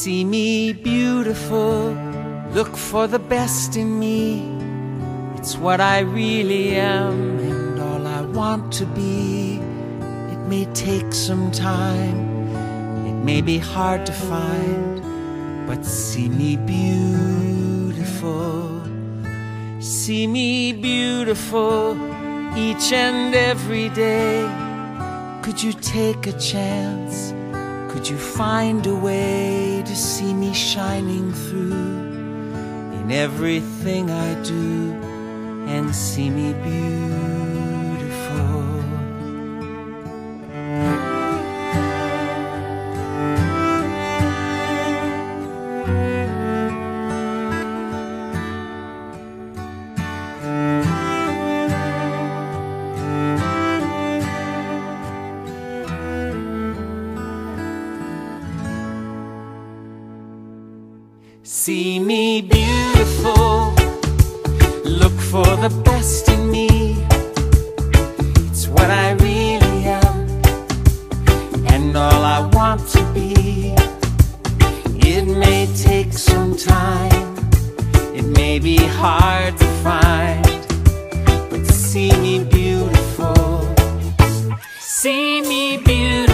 See me beautiful, look for the best in me. It's what I really am and all I want to be. It may take some time, it may be hard to find, but see me beautiful. See me beautiful each and every day. Could you take a chance? Could you find a way to see me shining through in everything I do and see me beautiful? See me beautiful, look for the best in me. It's what I really am and all I want to be. It may take some time, it may be hard to find, but see me beautiful. See me beautiful.